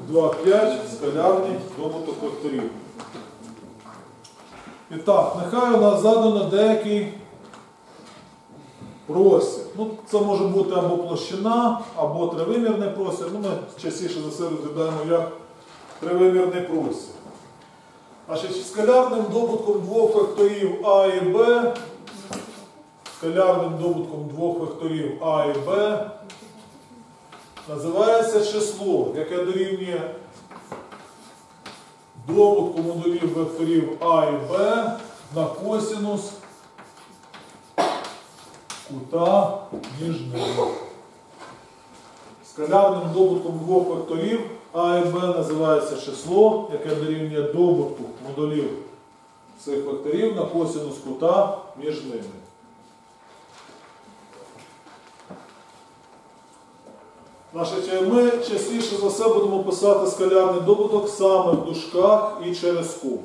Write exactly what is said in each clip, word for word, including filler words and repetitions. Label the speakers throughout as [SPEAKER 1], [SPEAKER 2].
[SPEAKER 1] два, п'ять скалярний добуток векторів. І так, нехай у нас задано деякий простір. Ну, це може бути або площина, або тривимірний простір. Ну, ми частіше за все розглядаємо як тривимірний простір. Значить, скалярним добутком двох векторів А і Б, скалярним добутком двох векторів А і Б називається число, яке дорівнює добутку модулів векторів А і Б на косинус кута між ними. Скалярним добутком двох векторів А і Б називається число, яке дорівнює добутку модулів цих векторів на косинус кута між ними. Значить, ми частіше за все будемо писати скалярний добуток саме в дужках і через кому.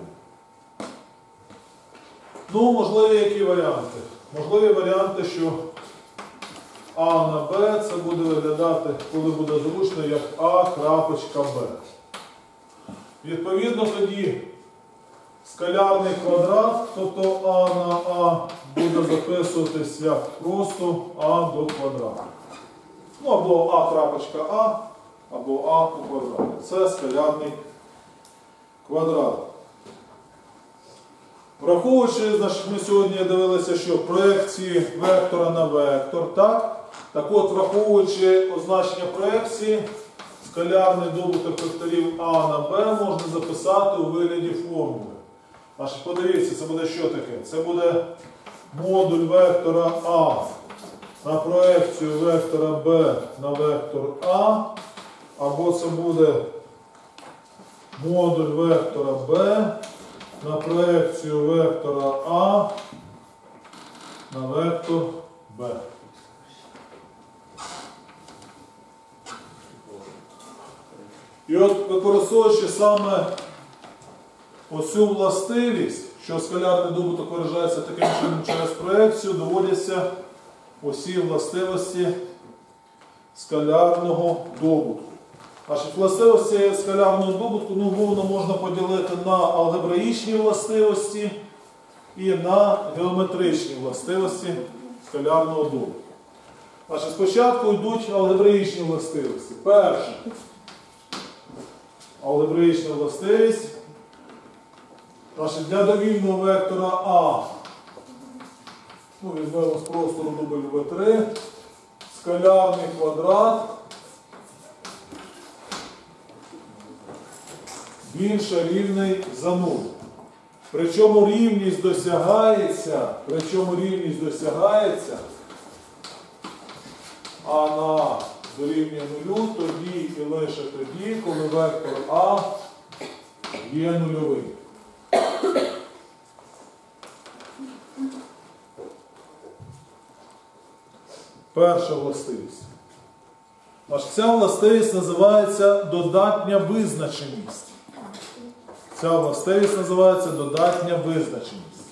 [SPEAKER 1] Ну, можливі які варіанти? Можливі варіанти, що А на Б це буде виглядати, коли буде зручно, як А крапочка Б. Відповідно, тоді скалярний квадрат, тобто А на А, буде записуватись як просто А до квадрату. Ну, або А крапочка А, або А у квадраті. Це скалярний квадрат. Враховуючи, значить, ми сьогодні дивилися, що проекції вектора на вектор, так? Так от, враховуючи означення проекції, скалярний добуток векторів А на Б можна записати у вигляді формули. Значить, подивіться, це буде що таке? Це буде модуль вектора А на проекцію вектора Б на вектор А, або це буде модуль вектора Б на проекцію вектора А на вектор Б. І от, використовуючи саме оцю властивість, що скалярний добуток виражається таким чином через проекцію, доводяться усі властивості скалярного добутку. Значить, властивості скалярного добутку, ну, умовно можна поділити на алгебраїчні властивості і на геометричні властивості скалярного добутку. Значить, спочатку йдуть алгебраїчні властивості. Перше. Алгебраїчна властивість. Значить, для довільного вектора А, ну, візьмемо з простору дубль В три, скалярний квадрат більше рівний за нуль. Причому рівність досягається, причому рівність досягається, А на А дорівнює нулю тоді і лише тоді, коли вектор А є нульовий. Перша властивість. Ця властивість називається додатня визначеність. Ця властивість називається додатня визначеність.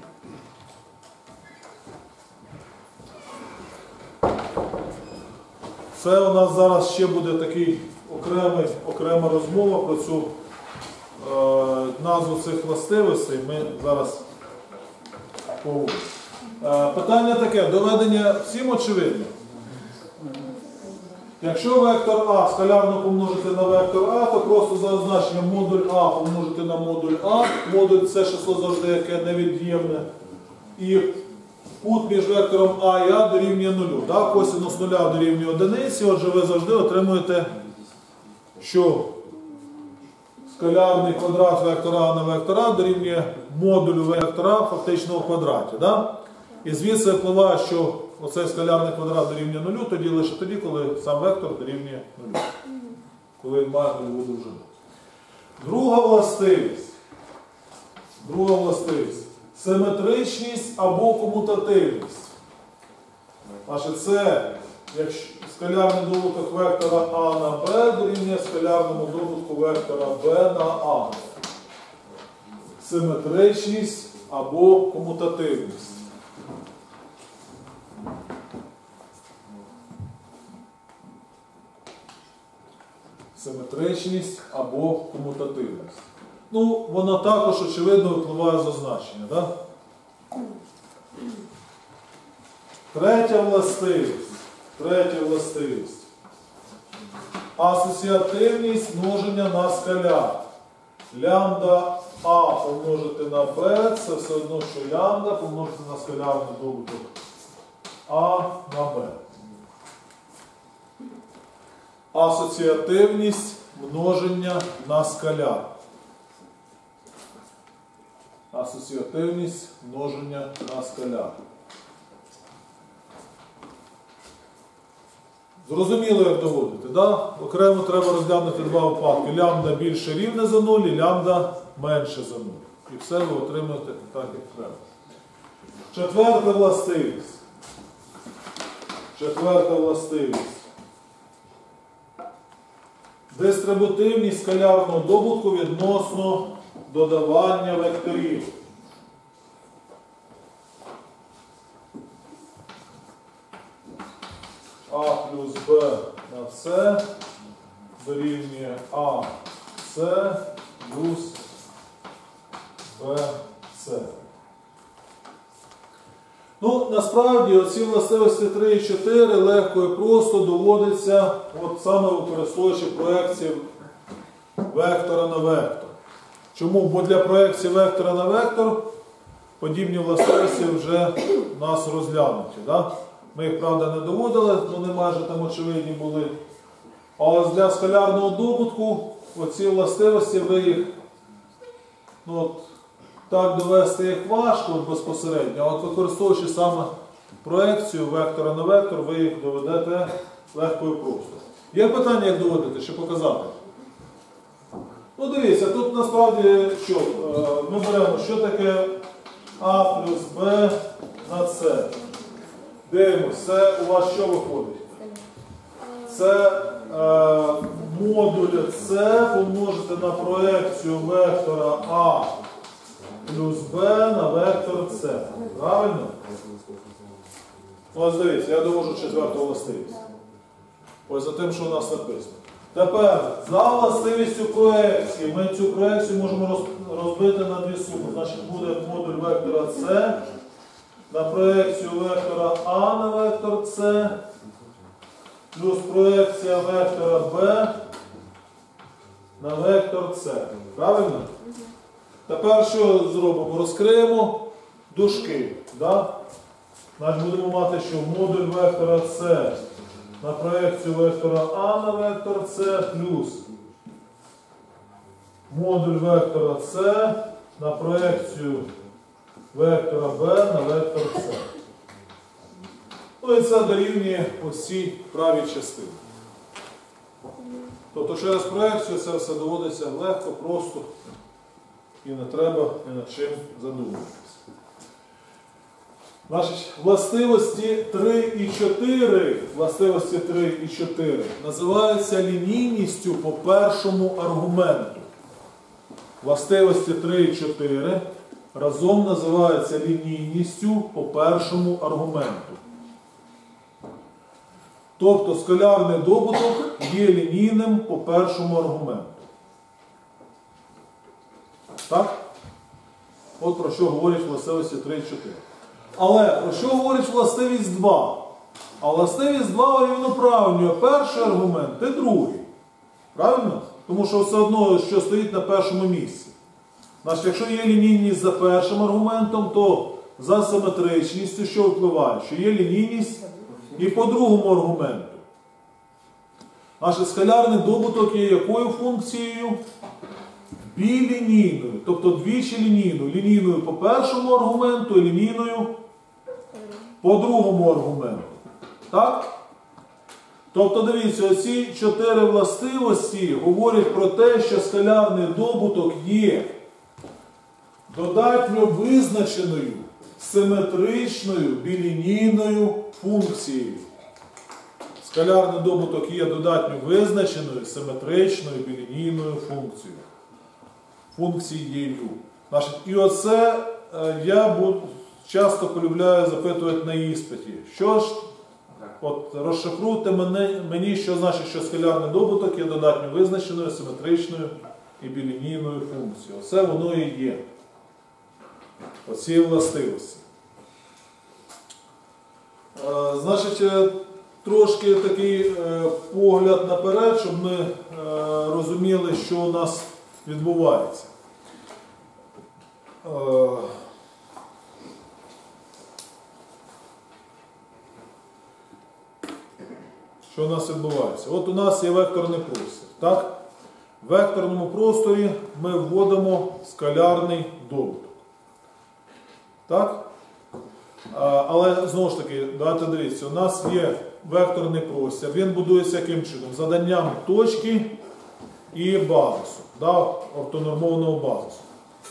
[SPEAKER 1] Це у нас зараз ще буде такий окремий, окрема розмова про цю е, назву цих властивостей. Ми зараз поговоримо. Е, питання таке, доведення всім очевидно. Якщо вектор А скалярно помножити на вектор А, то просто за означенням модуль А помножити на модуль А. Модуль – це число завжди, яке невід'ємне. І кут між вектором А і А дорівнює нулю. Так? Косинус нуля дорівнює одиниці, отже ви завжди отримуєте, що скалярний квадрат вектора А на вектор А дорівнює модулю вектора А фактично у квадраті. Так? І звідси впливає, що оцей скалярний квадрат дорівнює нулю, тоді лише тоді, коли сам вектор дорівнює нулю. Коли він має нульову довжину. Друга властивість. Друга властивість. Симетричність або комутативність. Значить, це якщо скалярний добуток вектора А на Б дорівнює скалярному добутку вектора Б на А. Симетричність або комутативність. Симетричність симетричність або комутативність. Ну, воно також, очевидно, впливає з означення. Да? Третя властивість. Третя властивість. Асоціативність множення на скаляр. Лямбда А помножити на Б, це все одно, що лямбда помножити на скалярний добуток А на Б. Асоціативність множення на скаляр. Асоціативність множення на скаляр. Зрозуміло, як доводити, да? Окремо треба розглянути два випадки. Лямбда більше рівне за нуль і лямбда менше за нуль. І все ви отримуєте так, як треба. Четверта властивість. Четверта властивість. Дистрибутивність скалярного добутку відносно додавання векторів. А плюс Б на С дорівнює А С плюс Б С. Ну, насправді, оці властивості три і чотири легко і просто доводиться, от саме використовуючи проекції вектора на вектор. Чому? Бо для проекції вектора на вектор подібні властивості вже у нас розглянуті. Да? Ми їх, правда, не доводили, вони майже там очевидні були. Але для скалярного добутку оці властивості ви їх, ну, от, так довести їх важко безпосередньо, а от використовуючи саме проекцію вектора на вектор, ви їх доведете легко і просто. Є питання, як доводити, чи показати? Ну, дивіться, тут насправді що? Ми беремо, що таке А плюс Б на С. Дивимося, це у вас що виходить? Це е, модуль С помножити на проекцію вектора А плюс Б на вектор С. Правильно? Ось дивіться, я довожу четверту властивість. Ось за тим, що у нас написано. Тепер, за властивістю проекції, ми цю проекцію можемо розбити на дві суми. Значить, буде модуль вектора С на проекцію вектора А на вектор С плюс проекція вектора Б на вектор С. Правильно? Тепер що зробимо? Розкриємо дужки. Да? Значить, будемо мати, що модуль вектора С на проекцію вектора А на вектор С плюс модуль вектора С на проекцію вектора Б на вектор С. Ну і це дорівнює ось цій правій частині. Тобто через проекцію це все доводиться легко, просто і не треба ні над чим задумуватися. Значить, властивості три і чотири, властивості три і чотири називаються лінійністю по першому аргументу. Властивості три і чотири разом називаються лінійністю по першому аргументу. Тобто скалярний добуток є лінійним по першому аргументу. Так? От про що говорять властивості три і чотири. Але про що говорить властивість два? А властивість два рівноправнює перший аргумент і другий. Правильно? Тому що все одно, що стоїть на першому місці. Значить, якщо є лінійність за першим аргументом, то за симетричністю що впливає? Що є лінійність і по другому аргументу. Значить, скалярний добуток є якою функцією? Білінійною. Тобто двічі лінійною. Лінійною по першому аргументу і лінійною по другому аргументу. Так? Тобто, дивіться, оці чотири властивості говорять про те, що скалярний добуток є додатньо визначеною симетричною білінійною функцією. Скалярний добуток є додатньо визначеною симетричною білінійною функцією. Функцією. Значить, і оце е, я буду, часто полюбляю запитувати на іспиті. Що ж от розшифруйте мені, мені, що значить, що скалярний добуток є додатньо визначеною, симетричною і білінійною функцією. Оце воно і є. Оці властивості. Е, значить, трошки такий е, погляд наперед, щоб ми е, розуміли, що у нас відбувається. Е, Що у нас відбувається? От у нас є векторний простір. Так? В векторному просторі ми вводимо скалярний добуток. Так? А, але, знову ж таки, давайте дивіться, у нас є векторний простір. Він будується яким чином? Заданням точки і базису. Да? Ортонормованого базису.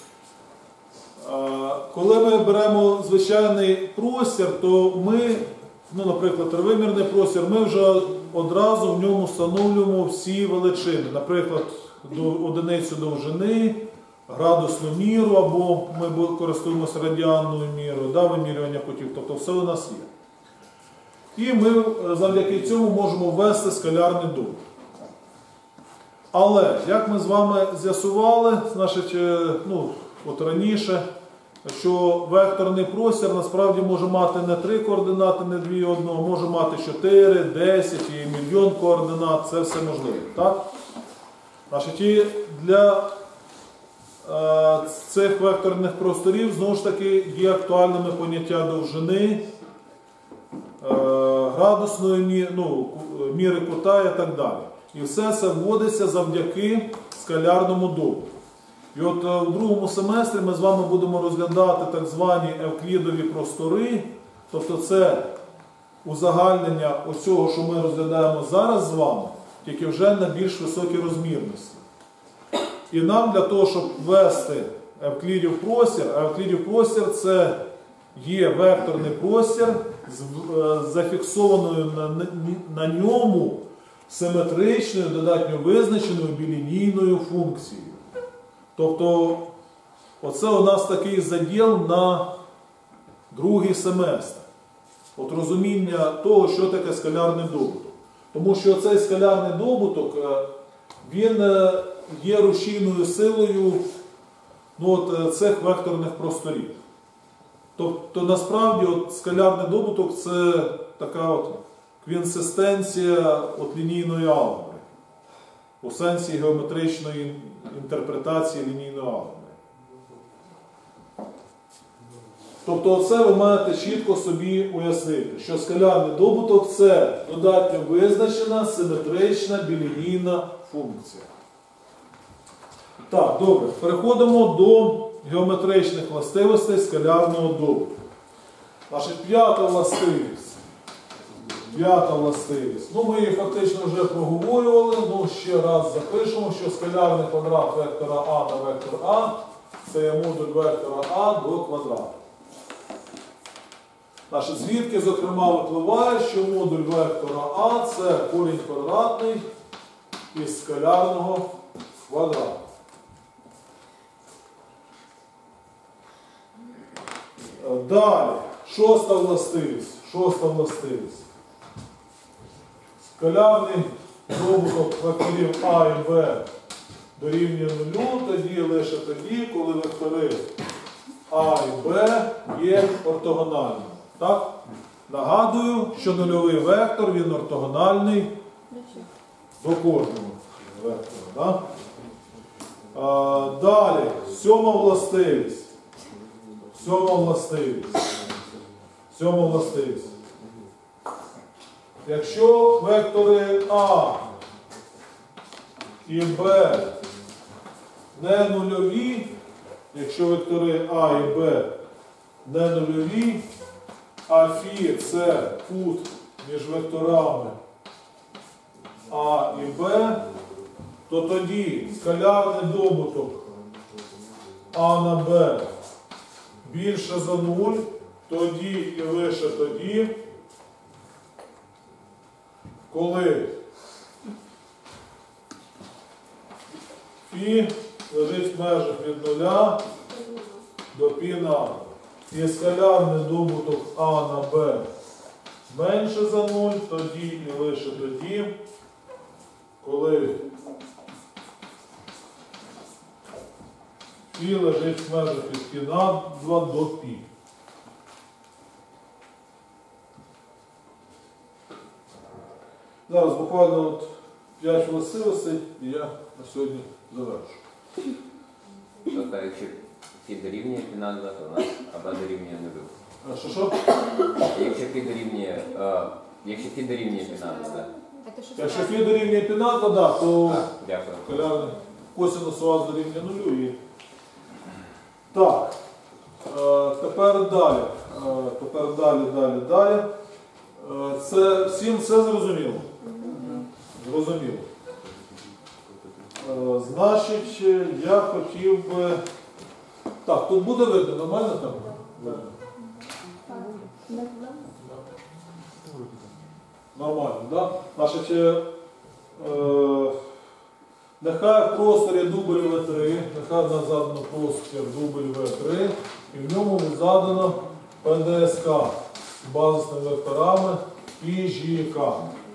[SPEAKER 1] А, коли ми беремо звичайний простір, то ми, ну, наприклад, тривимірний простір, ми вже одразу в ньому встановлюємо всі величини. Наприклад, до одиницю довжини, градусну міру, або ми користуємося радіанною мірою, да, вимірювання кутів, тобто все у нас є. І ми завдяки цьому можемо ввести скалярний добуток. Але, як ми з вами з'ясували, значить, ну, от раніше, що векторний простір насправді може мати не три координати, не дві одного, може мати чотири, десять і мільйон координат, це все можливо. Так? Значить, і для е, цих векторних просторів, знову ж таки, є актуальними поняття довжини, е, градусної мі, ну, міри кута і так далі. І все це вводиться завдяки скалярному добутку. І от у другому семестрі ми з вами будемо розглядати так звані евклідові простори, тобто це узагальнення оцього, що ми розглядаємо зараз з вами, тільки вже на більш високій розмірності. І нам для того, щоб ввести евклідів простір, а евклідів простір це є векторний простір з зафіксованою на, на ньому симетричною, додатньо визначеною білінійною функцією. Тобто, оце у нас такий заділ на другий семестр. От розуміння того, що таке скалярний добуток. Тому що цей скалярний добуток, він є рушійною силою, ну, от, цих векторних просторів. Тобто, насправді, от, скалярний добуток – це така от квінсистенція от лінійної алгебри. У сенсі геометричної інтерпретації лінійної алгебри. Тобто оце ви маєте чітко собі уяснити, що скалярний добуток – це додатньо визначена, симетрична, білінійна функція. Так, добре. Переходимо до геометричних властивостей скалярного добутку. Наша п'ята властивість. П'ята властивість. Ну, ми її фактично вже проговорювали, ну ще раз запишемо, що скалярний квадрат вектора А на вектор А це є модуль вектора А до квадрату. Значить, звідки, зокрема, випливає, що модуль вектора А це корінь квадратний із скалярного квадрату. Далі, шоста властивість. Шоста властивість. Скалярний добуток векторів А і Б дорівнює нулю, тоді лише тоді, коли вектори А і Б є ортогональними. Так? Нагадую, що нульовий вектор, він ортогональний до кожного вектора. Так? А, далі, сьома властивість. Сьома властивість. Сьома властивість. Якщо вектори А і Б не нульові, якщо вектори А і Б не нульові, а Фі – це кут між векторами А і Б, то тоді скалярний добуток А на Б більше за нуль, тоді і лише тоді, коли Фі лежить в межах від нуля до пі на А. І скалярний добуток А на Б менше за нуль, тоді і лише тоді, коли фі лежить в межах від пі над два до пі. Зараз буквально от п'ять властивостей і я на сьогодні завершу.
[SPEAKER 2] Тобто, якщо фі дорівнює пі над два, то у нас АБ дорівнює нулю.
[SPEAKER 1] А що що?
[SPEAKER 2] Якщо фі дорівнює, е, якщо фі дорівнює пі над два.
[SPEAKER 1] Якщо фі дорівнює пі над два, да, то
[SPEAKER 2] Дякую.
[SPEAKER 1] скалярний косинус у вас дорівнює нулю. І... Так, е, тепер далі. Е, тепер далі, далі, далі. Е, це всім все зрозуміло? Зрозуміло. Е, значить, я хотів би... Так, тут буде видно, нормально там? Видно? Нормально, да? Значить, е, е, нехай в просторі дубль ве три, нехай в нас задано простір дубль ве три, і в ньому задано пе де ес ка з базисними векторами пі жі ка.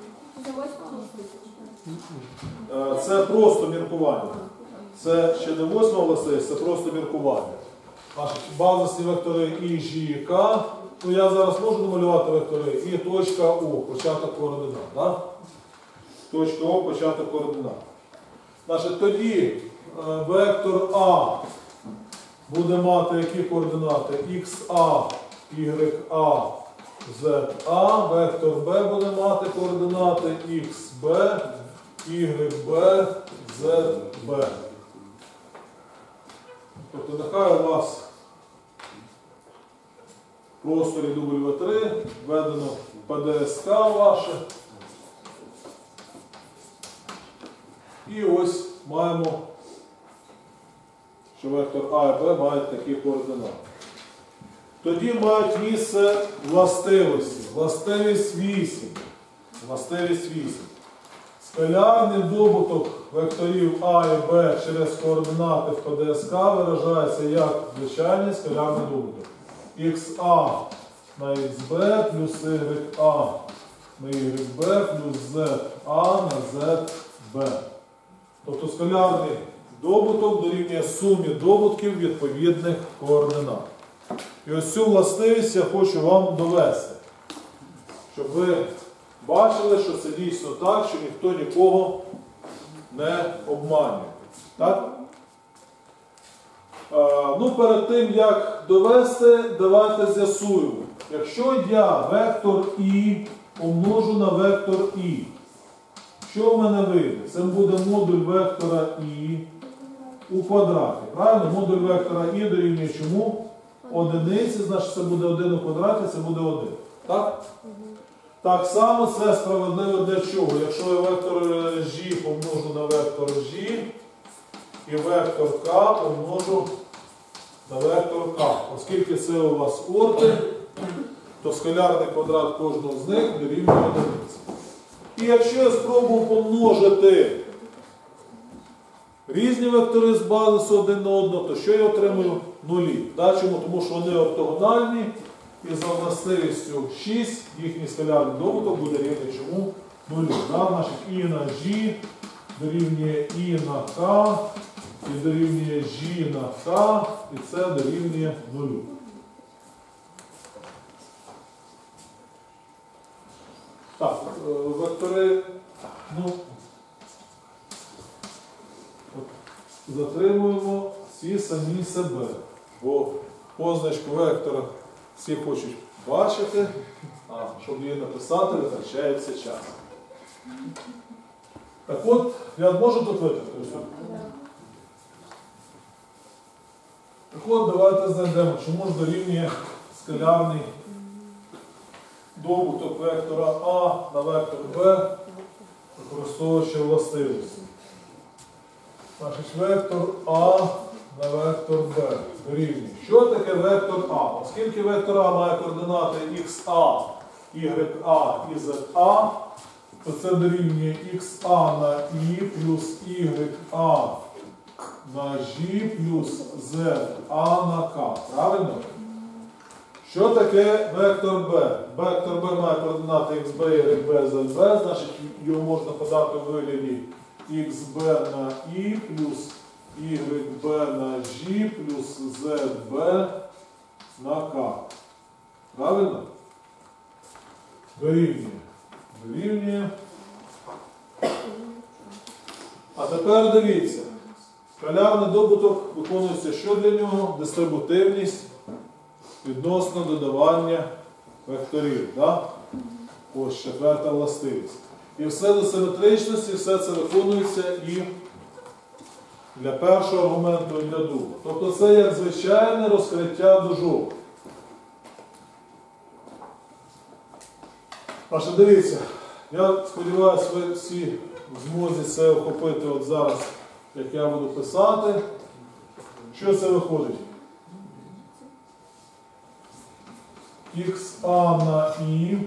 [SPEAKER 1] Е, Це просто міркування. Це ще не восьма властивість, це просто міркування. Значить, базисні вектори і, ж, і, к. Ну, я зараз можу намалювати вектори і точка О, початок координат. Да? Точка О, початок координат. Значить, тоді е, вектор А буде мати які координати? ХА, YA, ZA. Вектор Б буде мати координати XB, YB, ZB. Тобто нехай у вас в просторі дубль ве три введено пе де ес ка ваше. І ось маємо, що вектор А і Б мають такі координати. Тоді мають місце властивості. Властивість вісім. Властивість вісім. Скалярний добуток векторів А і Б через координати в пе де ес ка виражається як звичайний скалярний добуток. ХА на ХБ плюс YA на YB плюс ZA на ZB. Тобто скалярний добуток дорівнює сумі добутків відповідних координат. І ось цю властивість я хочу вам довести, щоб ви бачили, що це дійсно так, що ніхто нікого не обманює. Так? А, ну, перед тим, як довести, давайте з'ясуємо. Якщо я вектор І помножу на вектор І, що в мене вийде? Це буде модуль вектора І у квадраті. Правильно? Модуль вектора І дорівнює чому? Одиниці, значить це буде один у квадраті, це буде один. Так? Так само це справедливо для чого? Якщо я вектор G помножу на вектор G і вектор К помножу на вектор К. Оскільки це у вас орти, то скалярний квадрат кожного з них дорівнює одиниці. І якщо я спробую помножити різні вектори з базису один на одного, то що я отримую? Нулі. Да? Чому? Тому що вони ортогональні. І за властивістю шість їхній скалярний добуток буде рівний чому? Нулю. Да? Значить, І на G дорівнює І на К, і дорівнює G на К, і це дорівнює нулю. Так, вектори, ну, затримуємо всі самі себе, бо позначку вектора всі хочуть бачити, а щоб її написати, витрачається час. Так от, я можу тут витрати? Так от, давайте знайдемо, чому ж дорівнює скалярний добуток вектора А на вектор Б, використовуючи властивості. Значить, вектор А на вектор Б дорівнює. Що таке вектор А? Оскільки вектор А має координати ХА, YA і ZA, то це дорівнює ХА на І плюс YA на G плюс ZA на К. Правильно? Що таке вектор b? Вектор b має координати xb, yb, zb, значить його можна подати у вигляді xb на i плюс yb на g плюс zb на k. Правильно? Дорівнює. Дорівнює. А тепер дивіться. Скалярний добуток виконується що для нього? Дистрибутивність відносно додавання векторів. Да? Ось четверта властивість. І все до симетричності, все це виконується і для першого аргументу, і для другого. Тобто це як звичайне розкриття дужок. А що дивіться, я сподіваюся, ви всі в змозі це охопити от зараз, як я буду писати. Що це виходить? ха на і.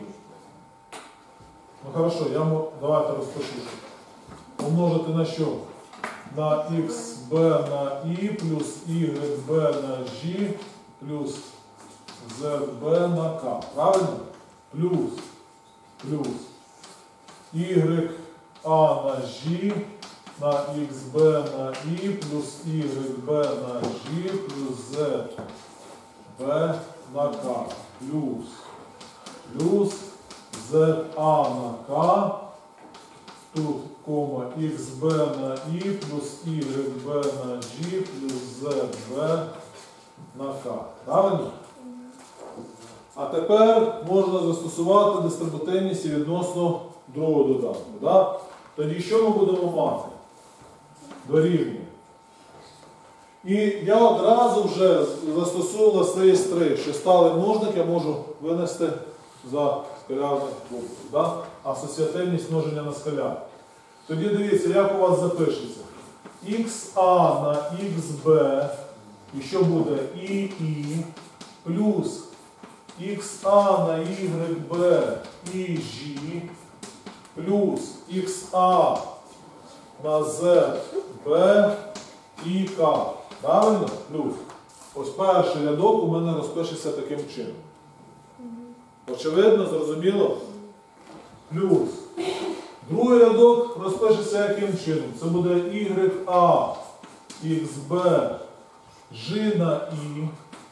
[SPEAKER 1] Ну хорошо, я мо... давайте розпишу. Помножити на що? На xb на і плюс yb на g плюс zb на k. Правильно? Плюс. Плюс. ya на g на xb на і плюс yb на g плюс zb на k. Плюс. Плюс za на k. Тут кома xb на і плюс yb на g плюс zb на k. Правильно? А тепер можна застосувати дистрибутивність відносно другого додатку. Да? Тоді що ми будемо мати? Дорівнює. І я одразу вже застосую властивість три, що сталий множник я можу винести за скалярний добуток. Да? Асоціативність множення на скаляр. Тоді дивіться, як у вас запишеться. ха на xb, і що буде? ІІ плюс ха на yb і g плюс ха на zb і k. Правильно? Плюс. Ось перший рядок у мене розпишеться таким чином. Очевидно, зрозуміло? Плюс. Другий рядок розпишеться яким чином? Це буде ya xb g на i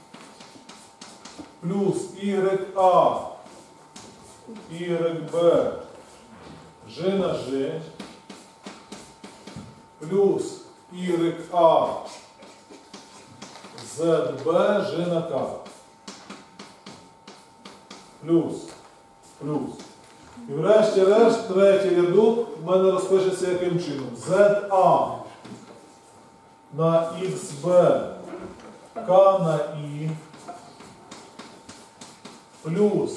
[SPEAKER 1] плюс ya yb g на g плюс ya zb g на k. Плюс. Плюс. І врешті-решт третій рядок в мене розпишеться яким чином? za на xb k на i плюс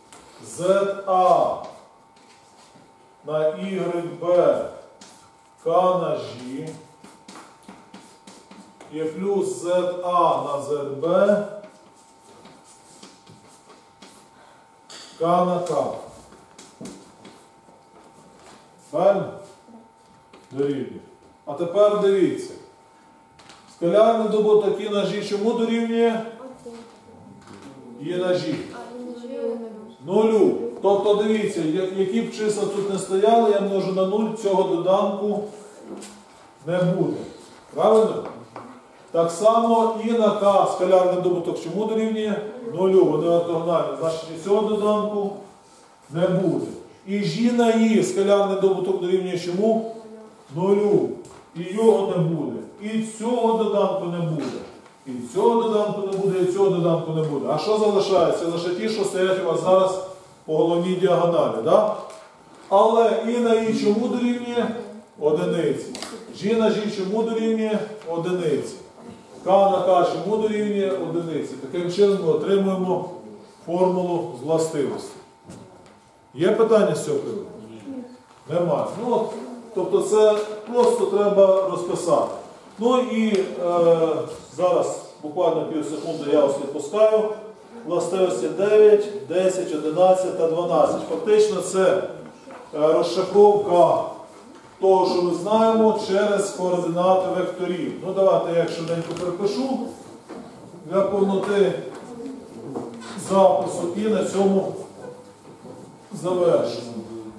[SPEAKER 1] za на yb k на g і плюс za на zb k на k. Правильно? Дорівнює. А тепер дивіться. Скалярний добуток і на g чому дорівнює? І на g. Нулю. Тобто дивіться, які б числа тут не стояли, я множу на нуль, цього доданку не буде. Правильно? Так само і на k скалярний добуток чому дорівнює? Нулю. Вони ортогональні. Значить, і цього доданку не буде. І g на i скалярний добуток дорівнює чому? Нулю. І його не буде. І цього доданку не буде. І цього доданку не буде, і цього доданку не буде. А що залишається? Лише ті, що стоять у вас зараз по головній діагоналі. Да? Але і на i чому дорівнює? Одиниці. G на g чому дорівнює? Одиниці. K на K чому дорівнює? Одиниці. Таким чином ми отримуємо формулу з властивості. Є питання з цього приводу? Немає. Ну, от, тобто це просто треба розписати. Ну і е, зараз буквально пів секунди я вас відпускаю. Властивості дев'ять, десять, одинадцять та дванадцять. Фактично це е, розшифровка того, що ми знаємо, через координати векторів. Ну давайте я швиденько перепишу для повноти запису і на цьому завершимо.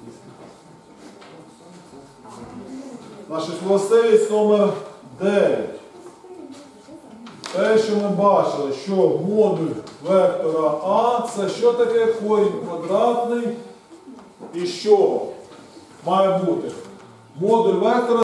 [SPEAKER 1] Значить, властивість номер дев'ять. Те, що ми бачили, що модуль вектора А це що таке корінь квадратний і що має бути? Модуль вектора